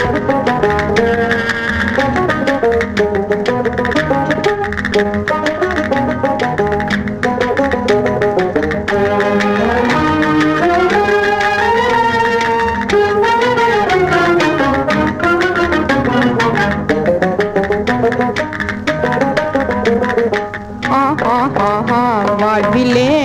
வாழ்விலே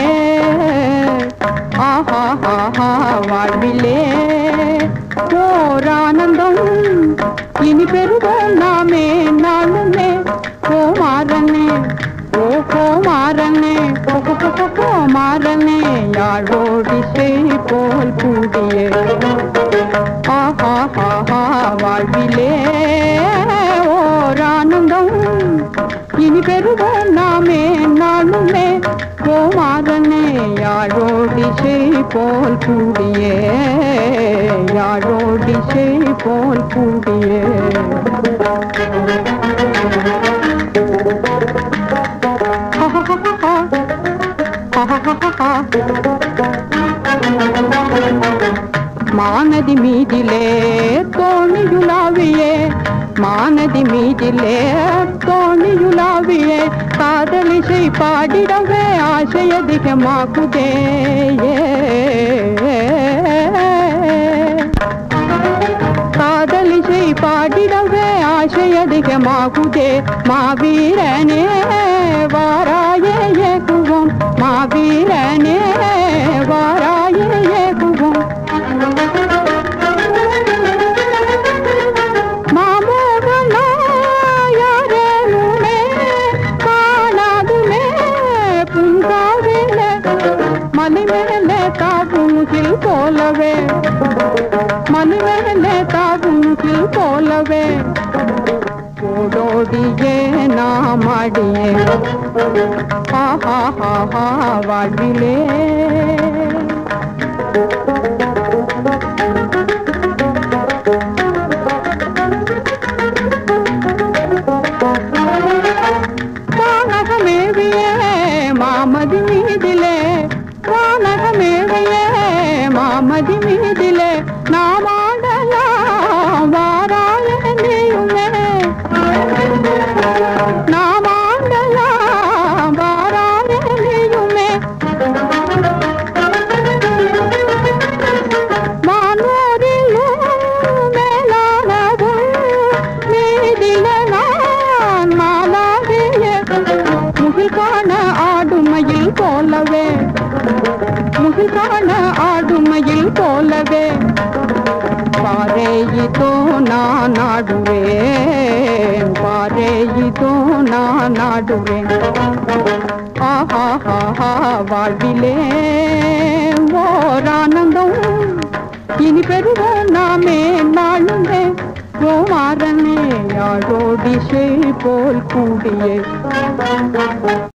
வாழ்விலே ஓர் ஆனந்தம் இனி பெறுவோம் நாமே நாளுமே. கோமாரனே கோமாரனே கோமாரனே யாழோடிசை போல் கூடியே வாழ்விலே ஓர் ஆனந்தம் இனி பெறுவோம் நாமே நாளுமே. கோமாரனே யாழோடிசை போல் கூடியே யாழோடிசை போல் கூடியே. மானதி மீதிலே தோணியுலாவியே மானதி மீதிலே தோணியுலாவியே காதலிசை பாடிடவே ஆசை அதிகமாகுதே. காதலிசை பாடிடவே ஆசை அதிகமாகுதே. மாவீரனே வாராயே ஏகுவோம் மாவீரனே வாராயே ஏகுவோம். மணிமேலே தாபுங்கில் போலவே மணிமேலே தாபுங்கில் போலவே ஓடோடியே நாம் ஆடியே வாழ்விலே. வானகமேவியே மாமதி மீதிலே வானகமேவியே மாமதி மீதிலே நாம் ஆடலாம் வாராய நீயுமே. நாம் ஆடலாம் வாராய நீயுமே. வானோரிலும் மேலானவும் மீதிலே நான் மாலாகிய முகில் காண ஆடுமையில் போலவே முகில் காண ஆடுமையில் போலவே பாரேயிதோ நான் ஆடுவேன் பாரேயிதோ நான் ஆடுவேன். வாழ்விலே ஓர் ஆனந்தம் இனி பெறுவோம் நாமே நாளுமே. கோமாரனே யாழோடிசை போல் கூடியே